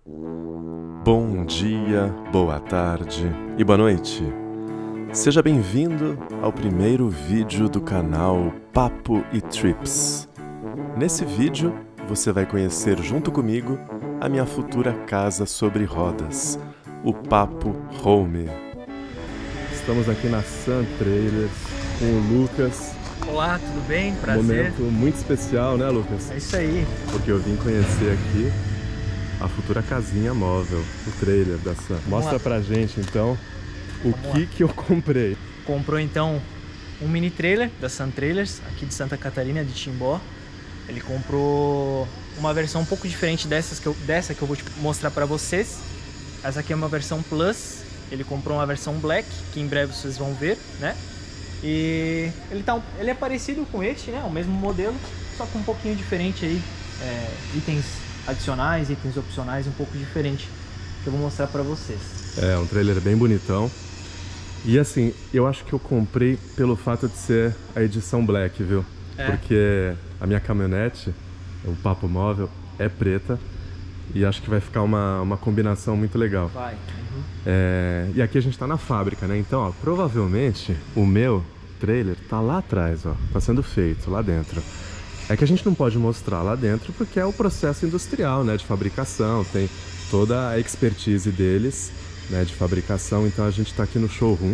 Bom dia, boa tarde e boa noite. Seja bem-vindo ao primeiro vídeo do canal Papo e Trips. Nesse vídeo, você vai conhecer junto comigo a minha futura casa sobre rodas, o Papo Home. Estamos aqui na Sun Trailers com o Lucas. Olá, tudo bem? Prazer. Momento muito especial, né, Lucas? É isso aí. Porque eu vim conhecer aqui a futura casinha móvel, o trailer da Sun. Mostra pra gente, então, o que eu comprei. Comprou, então, um mini trailer da Sun Trailers, aqui de Santa Catarina, de Timbó. Ele comprou uma versão um pouco diferente dessa que eu vou te mostrar pra vocês. Essa aqui é uma versão Plus. Ele comprou uma versão Black, que em breve vocês vão ver, né? E ele é parecido com este, né? O mesmo modelo, só com um pouquinho diferente aí. Itens adicionais, itens opcionais um pouco diferente, que eu vou mostrar pra vocês. É, um trailer bem bonitão. E assim, eu acho que eu comprei pelo fato de ser a edição Black, viu? Porque a minha caminhonete, o Papo Móvel, é preta. E acho que vai ficar uma combinação muito legal. Vai. E aqui a gente tá na fábrica, né? Então, ó, provavelmente o meu trailer tá lá atrás, ó. Tá sendo feito lá dentro. É que a gente não pode mostrar lá dentro porque é o processo industrial, né? De fabricação, tem toda a expertise deles, né? De fabricação. Então a gente tá aqui no showroom,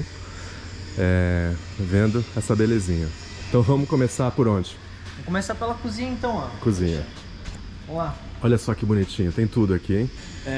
vendo essa belezinha. Então vamos começar por onde? Vamos começar pela cozinha, então, ó. Cozinha. Vamos lá. Olha só que bonitinho, tem tudo aqui, hein?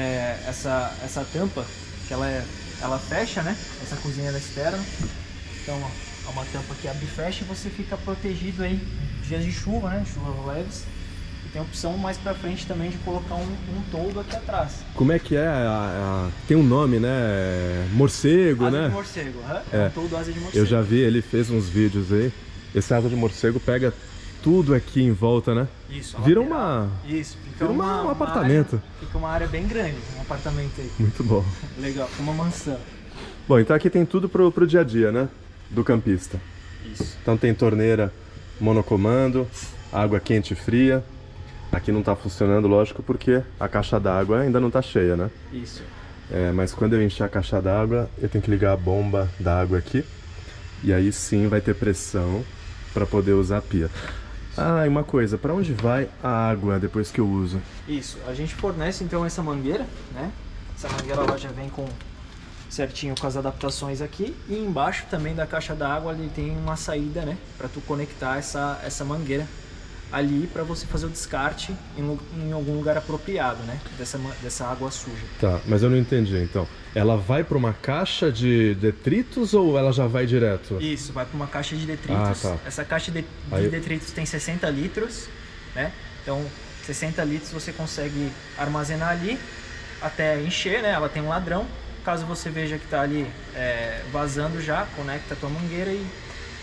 Essa tampa, que ela fecha, né? Essa cozinha externa. Então, ó, é uma tampa que abre e fecha e você fica protegido aí dias de chuva, né? Chuvas leves. E tem a opção mais pra frente também de colocar um toldo aqui atrás. Como é que é? Tem um nome, né? Morcego, asa né? De morcego, é um toldo asa de morcego. Eu já vi, ele fez uns vídeos aí. Esse asa de morcego pega tudo aqui em volta, né? Isso. Vira fica um apartamento. Fica uma área bem grande, um apartamento aí. Muito bom. Legal, uma mansão. Bom, então aqui tem tudo pro dia a dia, né? Do campista. Isso. Então tem torneira monocomando, água quente e fria. Aqui não tá funcionando, lógico, porque a caixa d'água ainda não tá cheia, né? Isso. Mas quando eu encher a caixa d'água, eu tenho que ligar a bomba d'água aqui. E aí sim vai ter pressão para poder usar a pia. Ah, e uma coisa, para onde vai a água depois que eu uso? Isso, a gente fornece então essa mangueira, né? Essa mangueira ela já vem certinho com as adaptações aqui. E embaixo também da caixa d'água ali tem uma saída, né? Para tu conectar essa mangueira ali para você fazer o descarte em algum lugar apropriado, né? Dessa água suja. Tá, mas eu não entendi então. Ela vai para uma caixa de detritos ou ela já vai direto? Isso, vai para uma caixa de detritos. Ah, tá. Essa caixa de detritos tem 60 litros, né? Então 60 litros você consegue armazenar ali até encher, né? Ela tem um ladrão. Caso você veja que está ali vazando já, conecta a tua mangueira e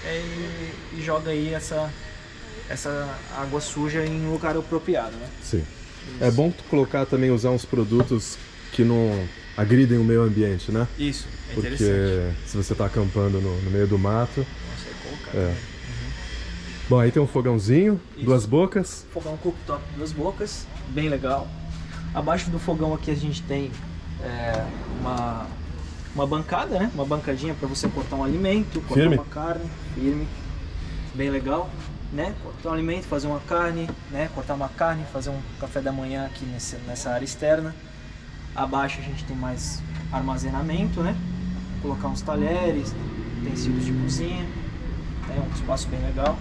joga aí essa água suja em um lugar apropriado, né? Sim. Isso. É bom tu colocar também, usar uns produtos que não agridem o meio ambiente, né? Isso, é porque interessante. Se você tá acampando no meio do mato... Nossa, colocar. Bom, aí tem um fogãozinho, Isso. 2 bocas. Fogão cooktop, 2 bocas, bem legal. Abaixo do fogão aqui a gente tem uma bancada, né? Uma bancadinha para você cortar um alimento, cortar uma carne, firme, bem legal. Né? Cortar um alimento, fazer uma carne, né? Cortar uma carne, fazer um café da manhã aqui nessa área externa. Abaixo a gente tem mais armazenamento, né? Colocar uns talheres, utensílios de cozinha, né? Um espaço bem legal.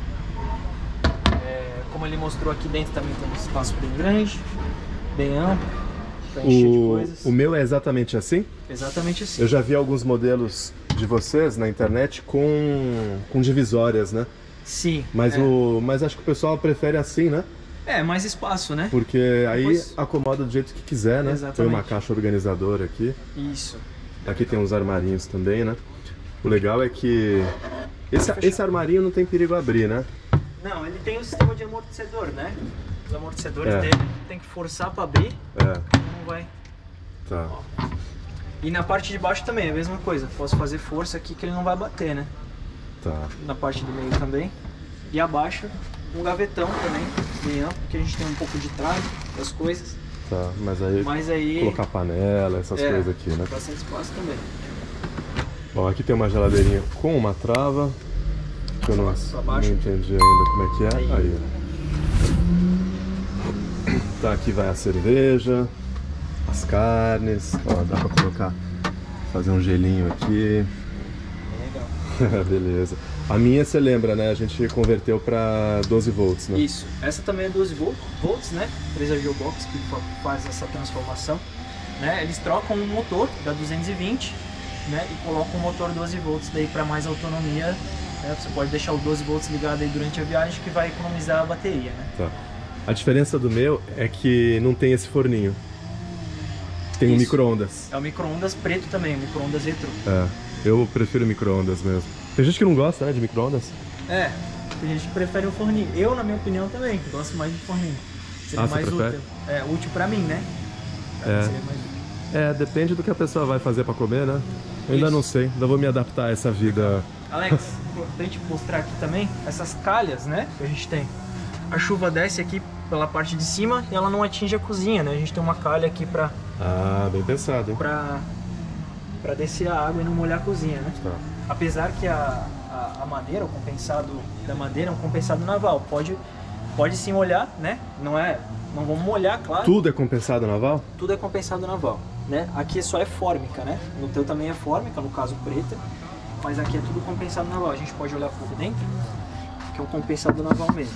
Como ele mostrou aqui dentro também tem um espaço bem grande, bem amplo, para encher de coisas. O meu é exatamente assim? Exatamente assim. Eu já vi alguns modelos de vocês na internet com divisórias, né? Sim. Mas acho que o pessoal prefere assim, né? Mais espaço, né? Porque aí acomoda do jeito que quiser, né? Exatamente. Põe uma caixa organizadora aqui. Isso. Aqui tem uns armarinhos também, né? O legal é que esse armarinho não tem perigo abrir, né? Não, ele tem o sistema de amortecedor, né? Os amortecedores dele tem que forçar para abrir, não vai. Tá. Ó. E na parte de baixo também é a mesma coisa. Posso fazer força aqui que ele não vai bater, né? Tá. Na parte do meio também. E abaixo um gavetão também, bem amplo, que a gente tem um pouco de trave das coisas. Tá, mas aí colocar panela, essas coisas aqui, né? Bastante espaço também. Bom, aqui tem uma geladeirinha com uma trava, que eu não entendi ainda como é que é. Aí. Tá, aqui vai a cerveja, as carnes, ó, dá pra colocar, fazer um gelinho aqui. Legal. Beleza. A minha, você lembra, né? A gente converteu para 12 volts, né? Isso. Essa também é 12 volts, né? 3 Gearbox que faz essa transformação, né? Eles trocam um motor da 220, né? E colocam um motor 12 volts daí para mais autonomia, né? Você pode deixar o 12 volts ligado aí durante a viagem que vai economizar a bateria, né? Tá. A diferença do meu é que não tem esse forninho. Tem um micro-ondas. É o micro-ondas preto também, o micro-ondas retrô. É, eu prefiro micro-ondas mesmo. Tem gente que não gosta, né, de micro-ondas? É, tem gente que prefere o forninho. Eu, na minha opinião, também gosto mais de forninho. Seria mais útil. É, útil pra mim, né? Pra mim seria mais útil. É, depende do que a pessoa vai fazer pra comer, né? Eu ainda não sei, ainda vou me adaptar a essa vida. Alex, importante mostrar aqui também essas calhas, né, que a gente tem. A chuva desce aqui pela parte de cima e ela não atinge a cozinha, né? A gente tem uma calha aqui pra... Ah, bem pensado, hein? Pra descer a água e não molhar a cozinha, né? Tá. Apesar que a madeira, o compensado da madeira é um compensado naval. Pode sim molhar, né? Não vamos molhar, claro. Tudo é compensado naval? Tudo é compensado naval, né? Aqui só é fórmica, né? No teu também é fórmica, no caso preta. Mas aqui é tudo compensado naval. A gente pode olhar por dentro, que é o compensado naval mesmo.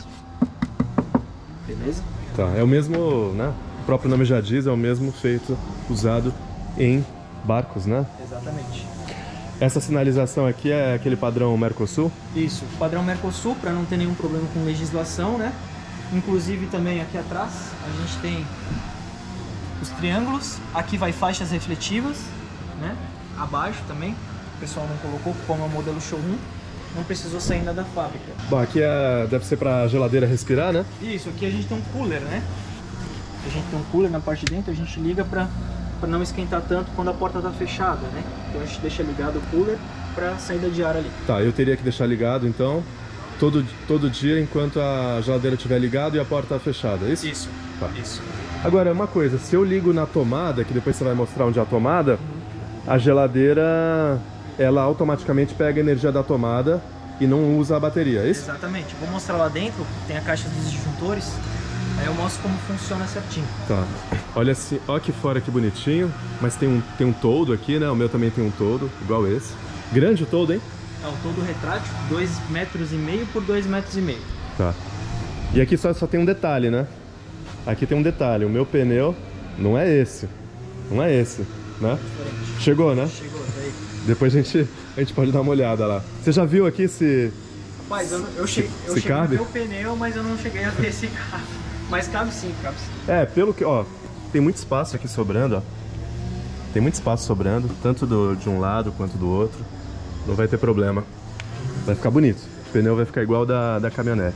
Beleza? Tá, é o mesmo, né? O próprio nome já diz, é o mesmo feito, usado em barcos, né? Exatamente. Essa sinalização aqui é aquele padrão Mercosul? Isso, padrão Mercosul, para não ter nenhum problema com legislação, né? Inclusive também aqui atrás a gente tem os triângulos, aqui vai faixas refletivas, né? Abaixo também, o pessoal não colocou, como é o modelo showroom, não precisou sair ainda da fábrica. Bom, aqui deve ser para a geladeira respirar, né? Isso, aqui a gente tem um cooler, né? A gente tem um cooler na parte de dentro, a gente liga para não esquentar tanto quando a porta está fechada, né? Então a gente deixa ligado o cooler para saída de ar ali. Tá, eu teria que deixar ligado então todo dia enquanto a geladeira estiver ligada e a porta fechada, é isso? Isso, tá. Isso. Agora, uma coisa, se eu ligo na tomada, que depois você vai mostrar onde é a tomada, a geladeira, ela automaticamente pega a energia da tomada e não usa a bateria, é isso? Exatamente. Vou mostrar lá dentro, tem a caixa dos disjuntores, aí eu mostro como funciona certinho. Tá. Olha assim, ó aqui fora que bonitinho, mas tem um toldo aqui, né? O meu também tem um toldo, igual esse. Grande o toldo, hein? É um toldo retrátil, 2,5 metros por 2,5 metros. Tá. E aqui só tem um detalhe, né? Aqui tem um detalhe, o meu pneu não é esse. Não é esse, né? Diferente. Chegou, né? Chegou, tá aí. Depois a gente pode dar uma olhada lá. Você já viu aqui se... Rapaz, eu cheguei no meu pneu, mas eu não cheguei a ver se cabe. Mas cabe sim, cabe sim. É, pelo que... Ó, tem muito espaço aqui sobrando, ó. Tem muito espaço sobrando, tanto de um lado quanto do outro. Não vai ter problema. Vai ficar bonito. O pneu vai ficar igual da caminhonete.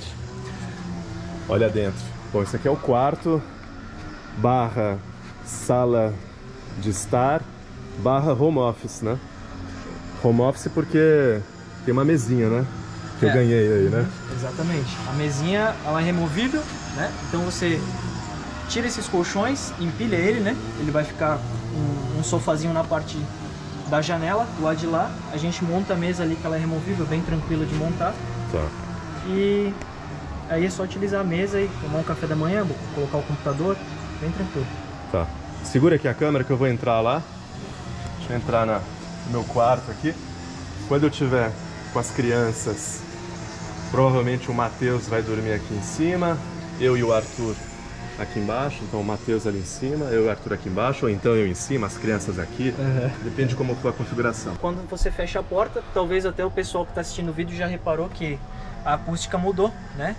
Olha dentro. Bom, esse aqui é o quarto barra sala de estar barra home office, né? Home office porque tem uma mesinha, né? Que eu ganhei aí, né? Exatamente. A mesinha, ela é removível, né? Então você tira esses colchões, empilha ele, né? Ele vai ficar um sofazinho na parte da janela, do lado de lá. A gente monta a mesa ali, que ela é removível, bem tranquila de montar. Tá. E aí é só utilizar a mesa e tomar um café da manhã, colocar o computador, bem tranquilo. Tá. Segura aqui a câmera que eu vou entrar lá. Deixa eu entrar no meu quarto aqui. Quando eu tiver com as crianças, provavelmente o Matheus vai dormir aqui em cima, eu e o Arthur aqui embaixo, então o Matheus ali em cima, eu e o Arthur aqui embaixo, ou então eu em cima, as crianças aqui, depende de como for a configuração. Quando você fecha a porta, talvez até o pessoal que está assistindo o vídeo já reparou que a acústica mudou, né,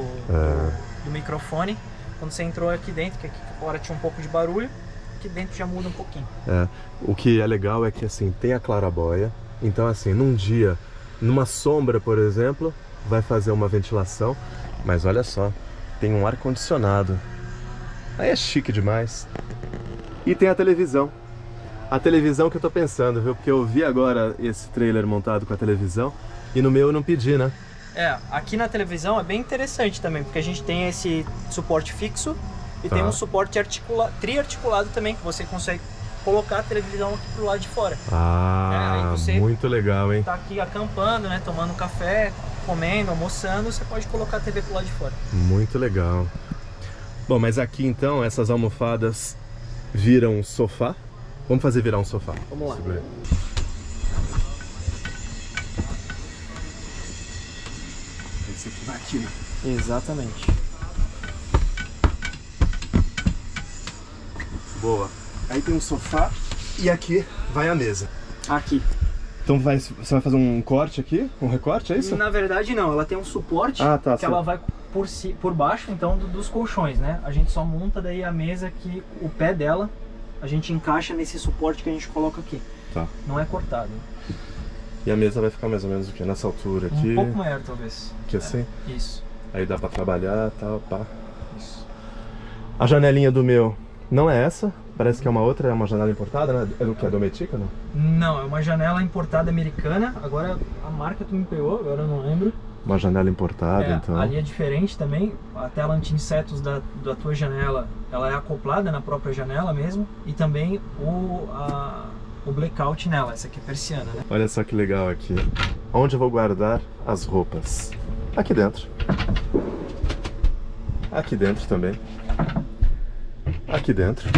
do microfone. Quando você entrou aqui dentro, que aqui fora tinha um pouco de barulho, aqui dentro já muda um pouquinho. O que é legal é que assim, tem a clarabóia, então assim, num dia, numa sombra, por exemplo, vai fazer uma ventilação, mas olha só, tem um ar-condicionado. Aí é chique demais. E tem a televisão. A televisão que eu tô pensando, viu? Porque eu vi agora esse trailer montado com a televisão e no meu eu não pedi, né? Aqui na televisão é bem interessante também, porque a gente tem esse suporte fixo, E tem um suporte triarticulado também, que você consegue colocar a televisão aqui pro lado de fora. Ah, aí você muito legal, hein? Tá aqui acampando, né? Tomando café, comendo, almoçando, você pode colocar a TV pro lado de fora. Muito legal. Bom, mas aqui então, essas almofadas viram um sofá. Vamos fazer virar um sofá. Vamos lá. Segura aí. Esse aqui vai aqui, né? Exatamente. Boa. Aí tem um sofá e aqui vai a mesa. Aqui. Então você vai fazer um corte aqui? Um recorte, é isso? Na verdade não, ela tem um suporte que ela vai por baixo então dos colchões, né? A gente só monta daí a mesa que o pé dela a gente encaixa nesse suporte que a gente coloca aqui. Tá. Não é cortado. E a mesa vai ficar mais ou menos o quê? Nessa altura aqui? Um pouco maior talvez. Aqui assim? Isso. Aí dá pra trabalhar e tal, pá. Isso. A janelinha do meu não é essa, parece que é uma outra, é uma janela importada, né? É do que? É Dometica, não? Não, é uma janela importada americana. Agora a marca tu me pegou, agora eu não lembro. Uma janela importada, então. Ali é diferente também. A tela anti-insetos da tua janela, ela é acoplada na própria janela mesmo. E também o blackout nela, essa aqui é persiana, né? Olha só que legal aqui. Onde eu vou guardar as roupas? Aqui dentro. Aqui dentro também. Aqui dentro.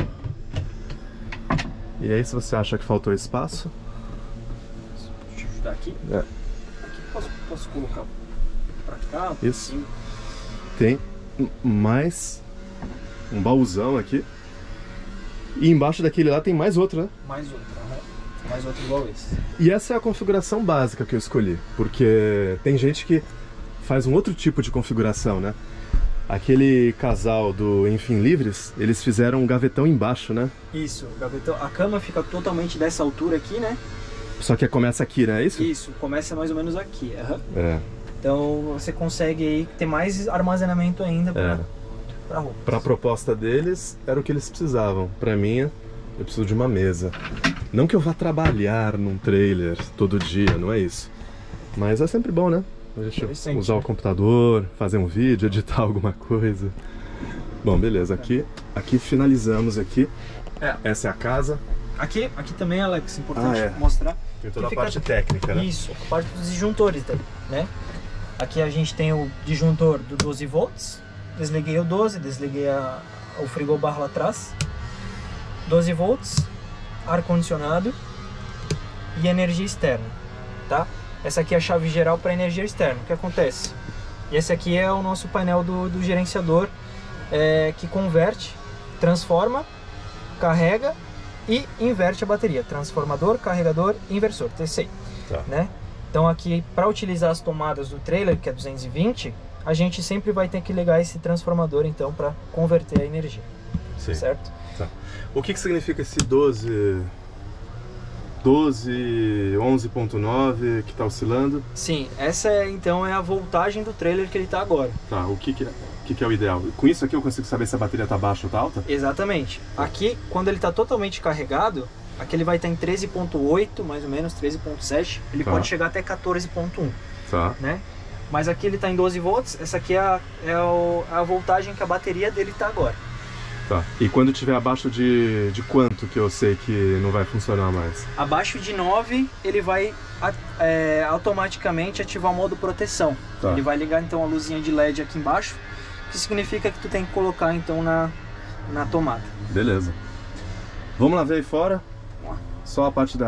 E aí, se você acha que faltou espaço... Deixa eu ajudar aqui. É. Aqui posso colocar pra cá? Isso. Tem mais um baúzão aqui. E embaixo daquele lá tem mais outro, né? Mais outro, mais outro igual esse. E essa é a configuração básica que eu escolhi. Porque tem gente que faz um outro tipo de configuração, né? Aquele casal do Enfim Livres, eles fizeram um gavetão embaixo, né? Isso, o gavetão. A cama fica totalmente dessa altura aqui, né? Só que começa aqui, né? É isso? Isso, começa mais ou menos aqui. É. Então você consegue aí ter mais armazenamento ainda para roupa. Para a proposta deles, era o que eles precisavam. Para mim, eu preciso de uma mesa. Não que eu vá trabalhar num trailer todo dia, não é isso. Mas é sempre bom, né? A gente usar o computador, fazer um vídeo, editar alguma coisa. Bom, beleza. Aqui finalizamos aqui. Essa é a casa. Aqui também, Alex, importante mostrar. Tem toda a parte técnica, né? Isso, a parte dos disjuntores, né? Aqui a gente tem o disjuntor do 12 volts. Desliguei o 12, desliguei o frigobar lá atrás. 12 volts, ar-condicionado e energia externa, tá? Essa aqui é a chave geral para energia externa. O que acontece? E esse aqui é o nosso painel do gerenciador que converte, transforma, carrega e inverte a bateria. Transformador, carregador, inversor, TCI. Tá. Né? Então aqui, para utilizar as tomadas do trailer, que é 220, a gente sempre vai ter que ligar esse transformador então para converter a energia. Sim. Certo? Tá. O que significa esse 11.9 que está oscilando? Sim, essa então é a voltagem do trailer que ele está agora. Tá, o que é o ideal? Com isso aqui eu consigo saber se a bateria está baixa ou está alta? Exatamente. Aqui, quando ele está totalmente carregado, aqui ele vai estar em 13.8, mais ou menos, 13.7. Ele pode chegar até 14.1. Tá. Né? Mas aqui ele está em 12 volts, essa aqui é a voltagem que a bateria dele está agora. Tá. E quando tiver abaixo de quanto que eu sei que não vai funcionar mais? Abaixo de 9, ele vai automaticamente ativar o modo proteção. Tá. Ele vai ligar então a luzinha de LED aqui embaixo, que significa que tu tem que colocar então na tomada. Beleza. Vamos lá ver aí fora? Só a parte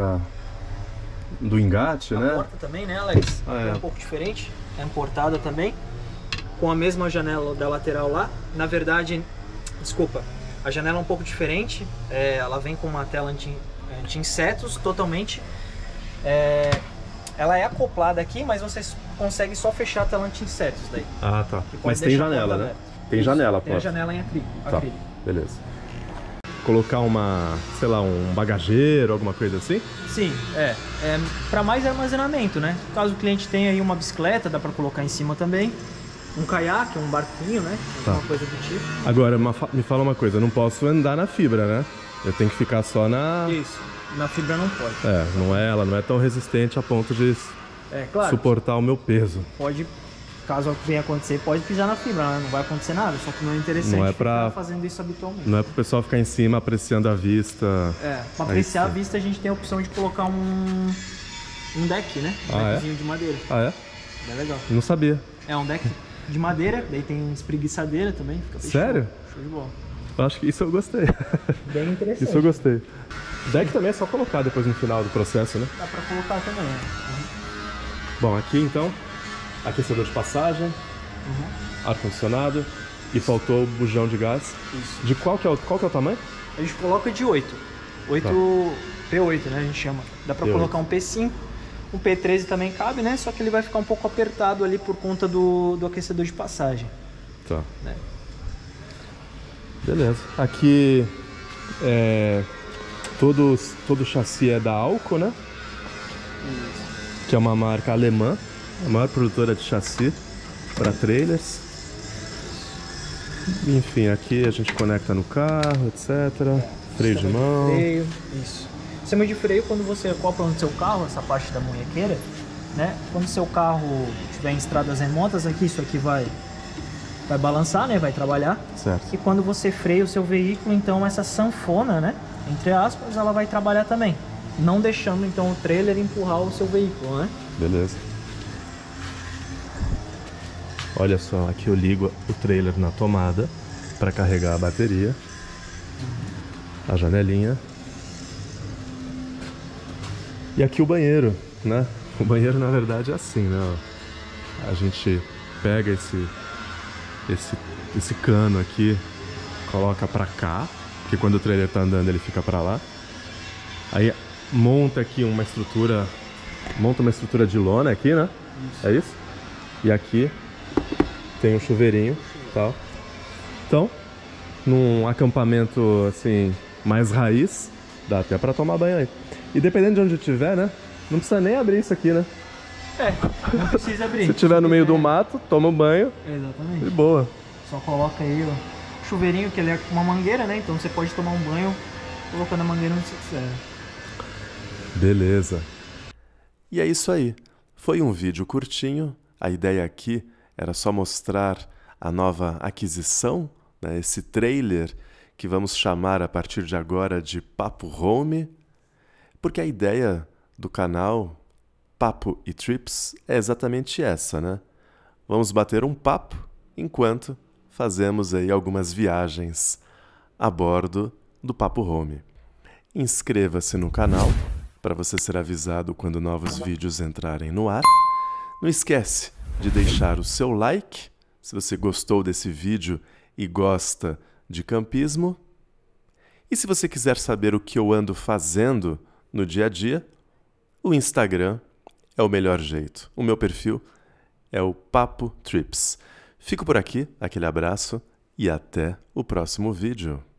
do engate, né? A porta também, né, Alex? É um pouco diferente, é importada também, com a mesma janela da lateral lá. Na verdade, desculpa, a janela é um pouco diferente, ela vem com uma tela anti-insetos totalmente. Ela é acoplada aqui, mas você consegue só fechar a tela anti-insetos daí. Ah, tá. Mas tem janela, né? Tem janela, tem a janela em acrílico. Tá, beleza. Colocar sei lá, um bagageiro, alguma coisa assim? Sim, para mais armazenamento, né? Caso o cliente tenha aí uma bicicleta, dá para colocar em cima também. Um caiaque, um barquinho, né? Alguma coisa do tipo. Agora, me fala uma coisa, eu não posso andar na fibra, né? Eu tenho que ficar só na... Isso, na fibra não pode. Ela não é tão resistente a ponto de claro, suportar o meu peso. Pode caso venha acontecer, pode pisar na fibra, né? Não vai acontecer nada, só que não é interessante ficar fazendo isso habitualmente. Não é pro pessoal ficar em cima apreciando a vista. Pra apreciar a vista a gente tem a opção de colocar um deck, né? Um deckzinho de madeira. Ah, é? É legal. Não sabia. É um deck de madeira, daí tem espreguiçadeira também. Fica bem sério? Show de bola. Eu acho que isso eu gostei. Bem interessante. Isso eu gostei. Deck também é só colocar depois no final do processo, né? Dá pra colocar também, né? Bom, aqui então, aquecedor de passagem, ar-condicionado e faltou o bujão de gás. Isso. De qual que é o tamanho? A gente coloca de 8. P8, né? A gente chama. Dá pra colocar um P5. Um P13 também cabe, né? Só que ele vai ficar um pouco apertado ali por conta do aquecedor de passagem. Tá. Né? Beleza. Aqui todo o chassi é da Alco, né? Isso. Que é uma marca alemã, a maior produtora de chassi para trailers. Enfim, aqui a gente conecta no carro, etc. Freio de mão. Freio, isso. Sistema de freio, quando você acopla no seu carro, essa parte da munhequeira, né? Quando o seu carro estiver em estradas remotas, aqui isso aqui vai balançar, né? Vai trabalhar. Certo. E quando você freia o seu veículo, então essa sanfona, né? Entre aspas, ela vai trabalhar também. Não deixando então o trailer empurrar o seu veículo, né? Beleza. Olha só, aqui eu ligo o trailer na tomada para carregar a bateria. A janelinha. E aqui o banheiro, né? O banheiro na verdade é assim, né? A gente pega esse cano aqui, coloca pra cá, porque quando o trailer tá andando ele fica pra lá. Aí monta aqui uma estrutura de lona aqui, né? Isso. É isso? E aqui tem um chuveirinho e tal. Então, num acampamento assim mais raiz, dá até pra tomar banho aí. E dependendo de onde estiver, né? Não precisa nem abrir isso aqui, né? Não precisa abrir. Se estiver no meio do mato, toma um banho. Exatamente. De boa. Só coloca aí o chuveirinho, que ele é com uma mangueira, né? Então você pode tomar um banho colocando a mangueira onde você quiser. Beleza. E é isso aí. Foi um vídeo curtinho. A ideia aqui era só mostrar a nova aquisição, né? Esse trailer que vamos chamar a partir de agora de Papo Home. Porque a ideia do canal Papo e Trips é exatamente essa, né? Vamos bater um papo enquanto fazemos aí algumas viagens a bordo do Papo Home. Inscreva-se no canal para você ser avisado quando novos vídeos entrarem no ar. Não esquece de deixar o seu like se você gostou desse vídeo e gosta de campismo. E se você quiser saber o que eu ando fazendo no dia a dia, o Instagram é o melhor jeito. O meu perfil é o Papo Trips. Fico por aqui, aquele abraço e até o próximo vídeo.